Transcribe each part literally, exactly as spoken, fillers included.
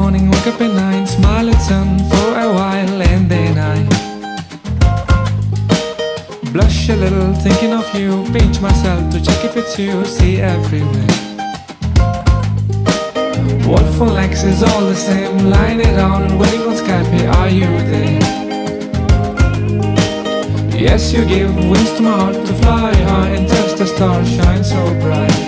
morning, wake up at nine, smile at sun for a while, and then I blush a little, thinking of you, pinch myself to check if it's you, see everywhere. What for likes is all the same, lying around, waiting on Skype, hey, are you there? Yes, you give wings to my heart to fly high and touch the stars, shine so bright.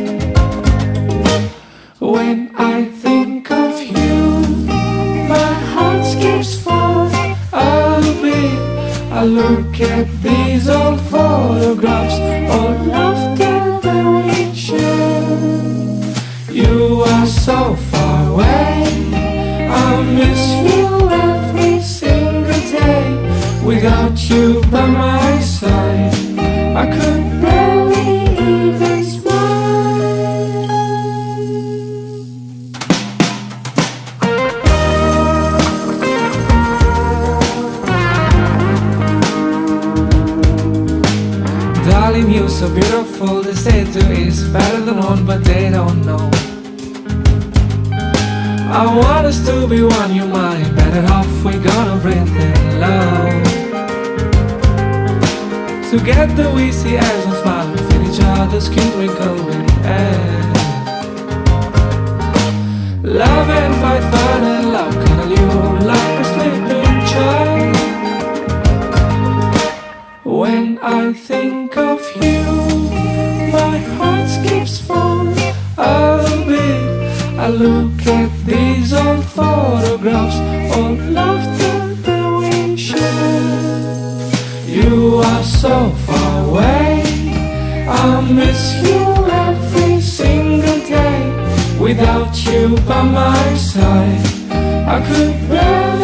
When I think of you, my heart skips forward a bit. I look at these old photographs, all of the direction. You are so far away, I miss you every single day. Without you by my side, I could barely even smile. Darling, you're so beautiful, they say two is better than one, but they don't know. I want us to be one, you mine, better off we're gonna breathe in love. Together we see eyes and smile and feel each other's skin wrinkle with air. Love and fight, fight and love, cuddle you like a sleeping child. When I think of you, my heart skips forward a bit. I look at these old photographs, all of the direction. You are so far away, I miss you every single day. Without you by my side, I could barely